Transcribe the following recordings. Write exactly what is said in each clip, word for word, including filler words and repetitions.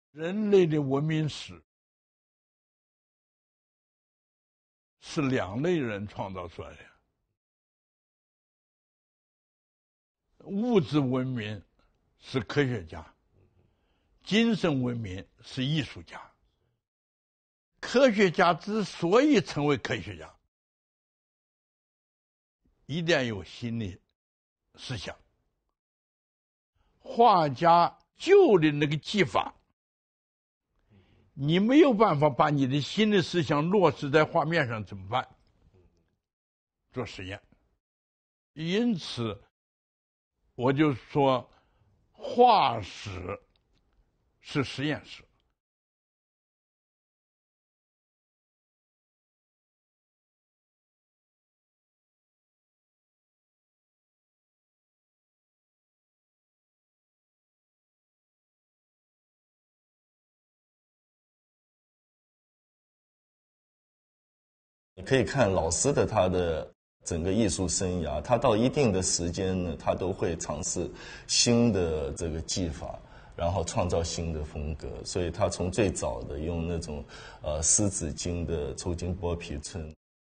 人类的文明史是两类人创造出来的。物质文明是科学家，精神文明是艺术家。科学家之所以成为科学家，一定要有新的思想。画家旧的那个技法，你没有办法把你的新的思想落实在画面上，怎么办？做实验。因此我就说画史是实验室。 你可以看老师的他的整个艺术生涯，他到一定的时间呢，他都会尝试新的这个技法，然后创造新的风格。所以他从最早的用那种呃湿纸巾的抽筋剥皮寸，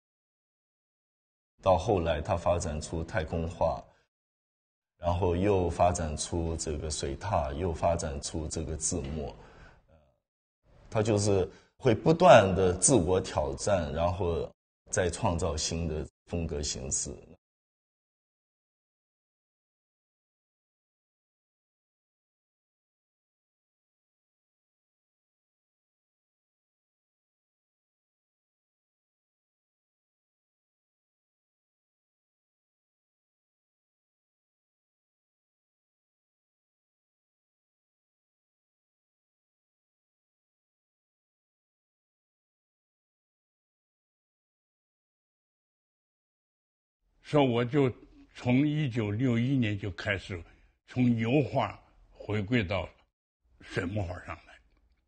到后来他发展出太空画，然后又发展出这个水拓，又发展出这个字墨，他就是会不断的自我挑战，然后再创造新的风格形式。 说我就从一九六一年就开始从油画回归到水墨画上来。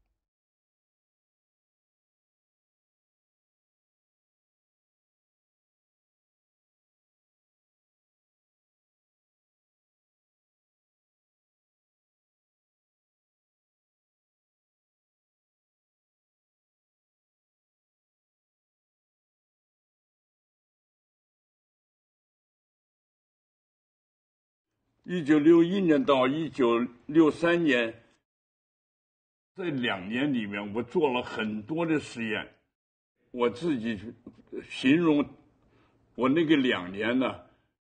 一九六一年到一九六三年这两年里面，我做了很多的实验。我自己形容我那个两年呢，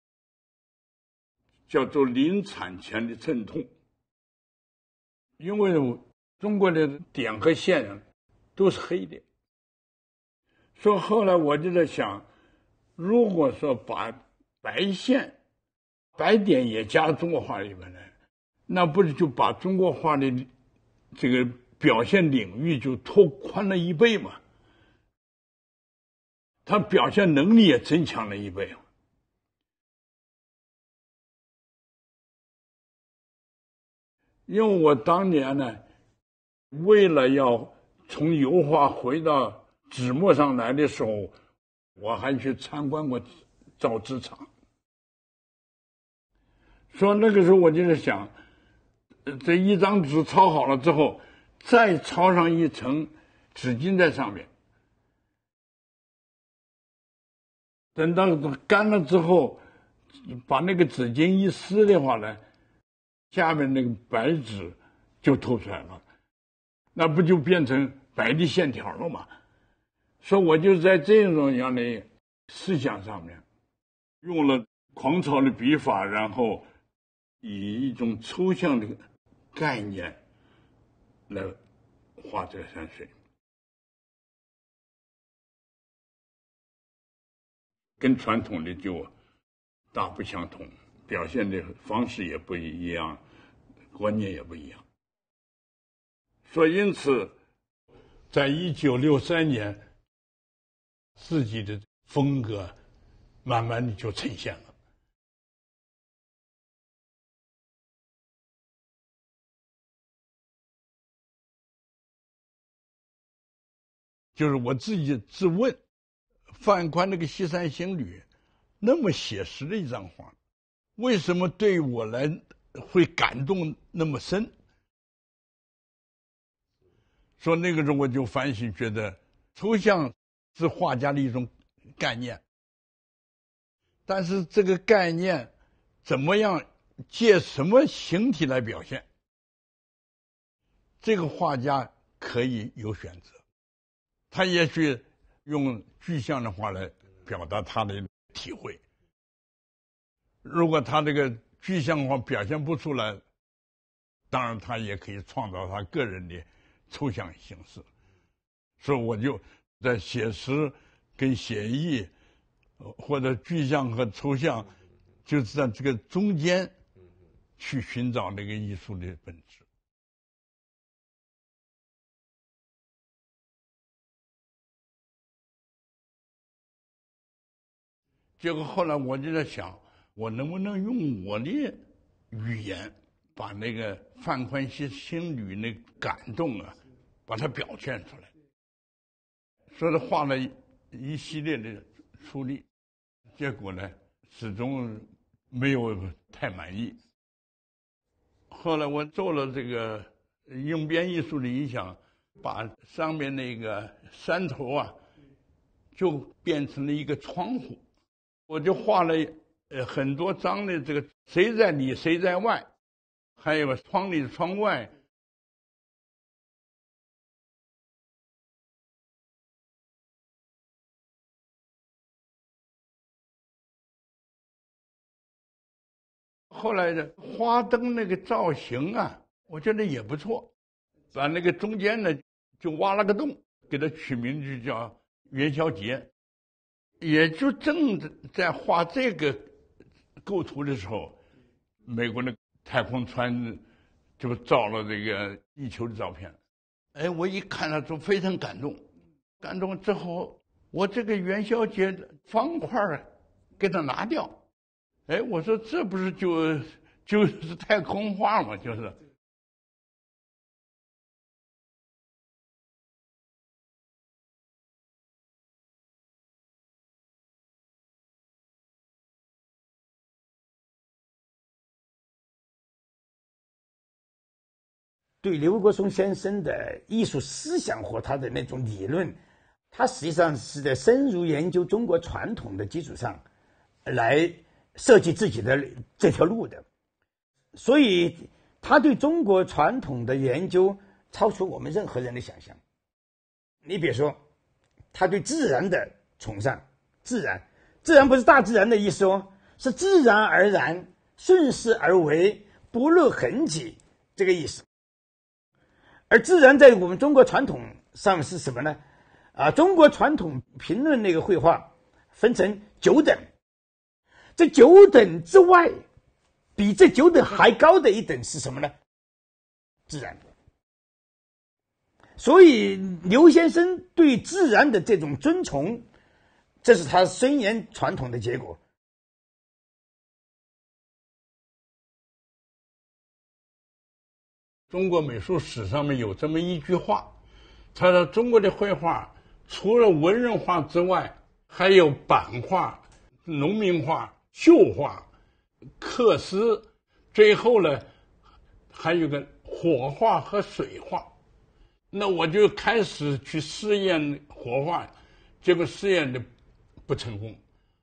叫做临产前的阵痛。因为中国的点和线都是黑的，所以后来我就在想，如果说把白线白点也加中国画里面来，那不是就把中国画的这个表现领域就拓宽了一倍吗？它表现能力也增强了一倍。因为我当年呢，为了要从油画回到纸墨上来的时候，我还去参观过造纸厂。说那个时候我就是想，这一张纸抄好了之后，再抄上一层纸巾在上面，等到干了之后，把那个纸巾一撕的话呢，下面那个白纸就透出来了，那不就变成白的线条了吗？所以我就在这种样的思想上面，用了狂草的笔法，然后以一种抽象的概念来画这个山水，跟传统的就大不相同，表现的方式也不一样，观念也不一样。所以因此在一九六三年自己的风格慢慢的就呈现了。就是我自己自问，范宽那个《西山行旅》那么写实的一张画，为什么对我来会感动那么深？ 说那个时候我就反省，觉得抽象是画家的一种概念，但是这个概念怎么样借什么形体来表现，这个画家可以有选择。他也许用具象的话来表达他的体会，如果他这个具象化表现不出来，当然他也可以创造他个人的抽象形式。所以我就在写诗跟写意或者具象和抽象，就是在这个中间去寻找那个艺术的本质。结果后来我就在想，我能不能用我的语言把那个范宽熙心里那感动啊，把它表现出来。所以画了一系列的处理，结果呢始终没有太满意。后来我受了这个应变艺术的影响，把上面那个山头啊就变成了一个窗户，我就画了呃很多张的这个谁在里谁在外，还有窗里窗外。后来的花灯那个造型啊，我觉得也不错，把那个中间呢就挖了个洞，给它取名就叫元宵节。也就正在画这个构图的时候，美国的太空船就照了这个地球的照片。哎，我一看了就非常感动，感动之后，我这个元宵节的方块给它拿掉。哎，我说这不是就就是太空画嘛，就是。 对刘国松先生的艺术思想和他的那种理论，他实际上是在深入研究中国传统的基础上来设计自己的这条路的，所以他对中国传统的研究超出我们任何人的想象。你比如说，他对自然的崇尚，自然，自然不是大自然的意思哦，是自然而然、顺势而为、不露痕迹这个意思。而自然在我们中国传统上是什么呢？啊，中国传统评论那个绘画分成九等，这九等之外，比这九等还高的一等是什么呢？自然。所以刘先生对自然的这种尊崇，这是他深研传统的结果。 中国美术史上面有这么一句话，他说中国的绘画除了文人画之外，还有版画、农民画、绣画、刻丝，最后呢还有个火画和水画。那我就开始去试验火画，结果试验的不成功。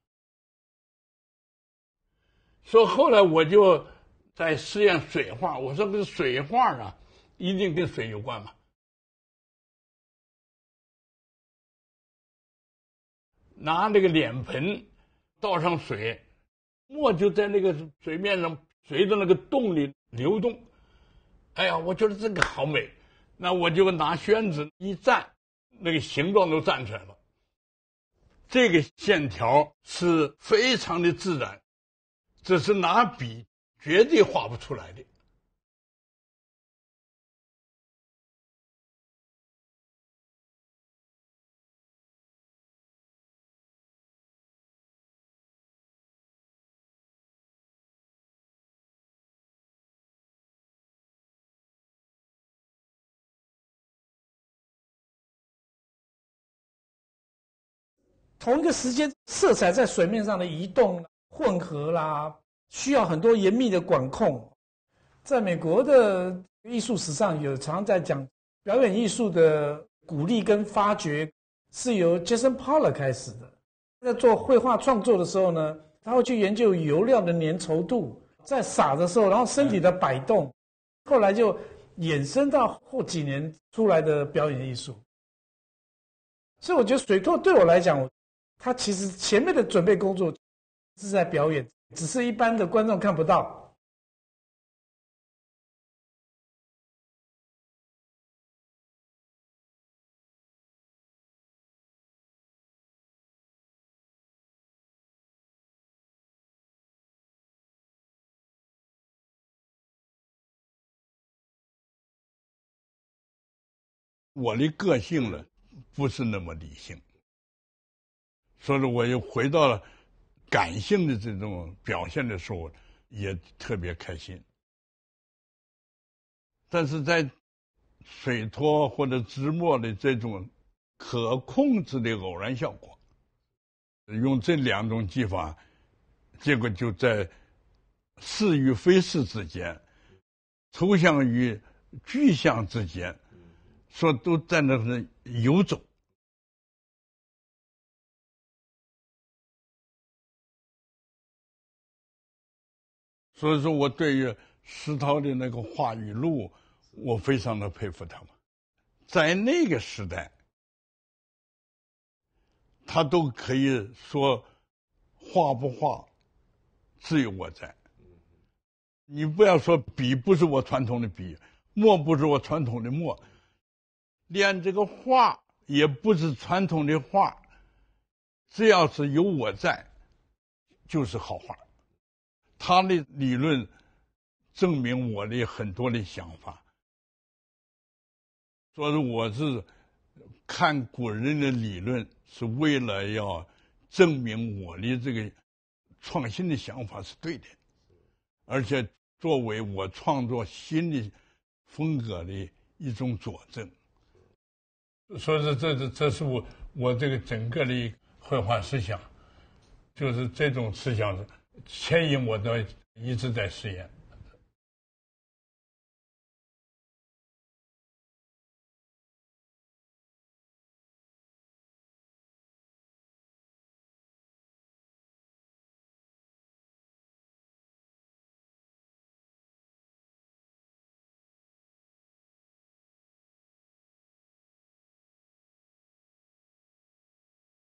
所以后来我就在试验水画，我说这水画啊，一定跟水有关嘛。拿那个脸盆倒上水，墨就在那个水面上，随着那个洞里流动。哎呀，我觉得这个好美，那我就拿宣纸一蘸，那个形状都站出来了。这个线条是非常的自然，这是拿笔绝对画不出来的。 同一个时间，色彩在水面上的移动、混合啦，需要很多严密的管控。在美国的艺术史上，有常在讲表演艺术的鼓励跟发掘是由 Jackson Pollock 开始的。在做绘画创作的时候呢，他会去研究油料的粘稠度，在撒的时候，然后身体的摆动，后来就衍生到后几年出来的表演艺术。所以我觉得水拓对我来讲，他其实前面的准备工作是在表演，只是一般的观众看不到。 我的个性呢，不是那么理性，所以我又回到了感性的这种表现的时候，也特别开心。但是在水拓或者芝墨的这种可控制的偶然效果，用这两种技法，结果就在是与非是之间，抽象与具象之间，说都在那是游走。所以说我对于石涛的那个话语录，我非常的佩服他们。在那个时代，他都可以说画不画自有我在。你不要说笔不是我传统的笔，墨不是我传统的墨，连这个画也不是传统的画，只要是有我在，就是好画。他的理论证明我的很多的想法，所以我是看古人的理论是为了要证明我的这个创新的想法是对的，而且作为我创作新的风格的一种佐证。所以这这这是我我这个整个的绘画思想，就是这种思想牵引我的一直在实验。